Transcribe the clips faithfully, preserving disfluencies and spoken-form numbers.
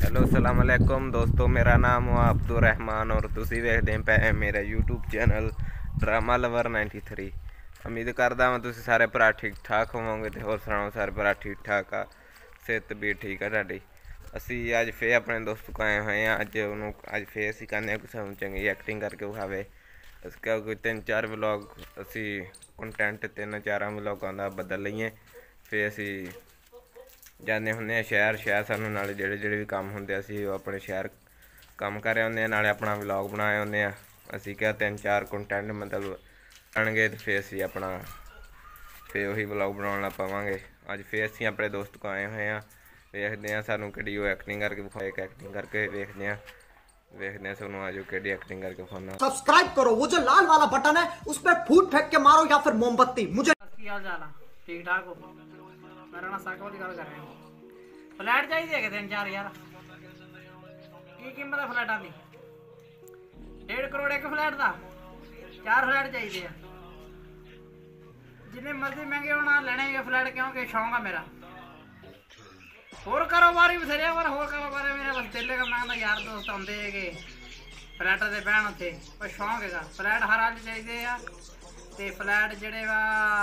Hello अस्सलाम वालेकुम दोस्तों, मेरा नाम है अब्दुल रहमान और तुसी वेखदे पे मेरा YouTube channel drama lover ninety three. उम्मीद करदा मैं तुसी सारे भरा ठीक ठाक होवोगे तो होर सुनाओ सारे भरा ठीक ठाक आ, सेहत भी ठीक है तुहाडी। असी अज फिर अपने दोस्त को आए हुए हैं। अज उन्होंने अज फिर असी कहने कुछ चंगी एक्टिंग करके विखावे। इसका कोई तीन चार व्लॉग असी कंटेंट तीन चार व्लॉगां दा बदल लईए। फिर असी जाने होंगे शहर शहर सानू नाले जेड़े जेड़े भी काम होंगे असी अपने शहर काम कर रहे होंगे, नाले अपना व्लॉग बनाए होंगे। असी क्या तीन चार कंटेंट मतलब आएंगे तो फिर असी अपना फिर वही व्लॉग बनाने लग पावांगे। अज फिर असी अपने दोस्त को आए हुए हैं, वेखते हैं सानू कि एक्टिंग करके विखा एक एक्टिंग करके वेखते हैं वेखते हैं सानू आज कि एक्टिंग करके विखाना। सब्सक्राइब करो, वो जो लाल वाला बटन है उस पर फूट फेंक के मारो या फिर मोमबत्ती। मुझे ठीक ठाक हो? मेरा ना साकल की गल कर रहे हो। फ्लैट चाहिए कि तीन चार यार की कीमत है फ्लैटा की? डेढ़ करोड़ एक फ्लैट का, चार फ्लैट चाहिए। जिन्ने मर्जी महंगे होना लेने ये फ्लैट, क्योंकि शौक है मेरा। होर कारोबार भी बथेरे पर होर कारोबार मेरे बस दिल का मैं यार दोस्त आते है फ्लैट से बहन उत्थे, पर शौक है फ्लैट हर हाल चाहिए आ। तो फ्लैट जड़े वा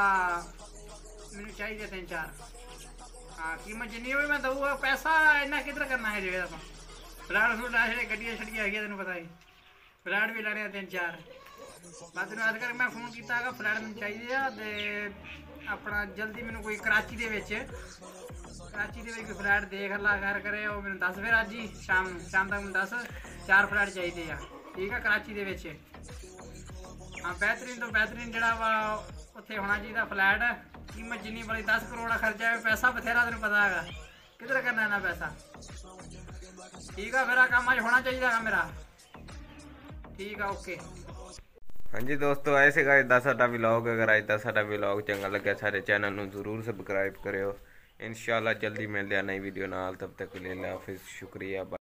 मैनू चाहिए तीन चार। हाँ कीमत जिन्नी भी मैं दूँगा, पैसा इन्ना किधर करना है जेड़ा तो फ्लैट फ्लूट गड्डियां छड्डियां है तेन पता ही, फ्लैट भी लैने तीन चार। मैं तेन अज करके मैं फोन किया फ्लैट मैनू चाहिए अपना जल्दी। मैनू कोई कराची दे विच कराची दे विच कोई फ्लैट देख ला कर करे वो मैनू दस फिर अज ही शाम शाम तक मैनू दस चार फ्लैट चाहिए आ, ठीक है कराची दे विच। हाँ बेहतरीन तो बेहतरीन जड़ा वा उत्थे होना चाहिए फ्लैट। कीमत जिन्नी बड़ी दस करोड़ का खर्चा है, पैसा बथेरा तेन पता है किधर करना है ना पैसा। ठीक है मेरा काम अज होना चाहिए मेरा, ठीक है ओके। हाँ जी दोस्तों, ऐसे का अज का साडा व्लॉग। अगर अज का साडा व्लॉग चंगा लगे सारे चैनल में जरूर सबसक्राइब करो। इंशाल्लाह जल्दी मिलते हैं नई वीडियो नाल, तब तक ले ला फिर शुक्रिया।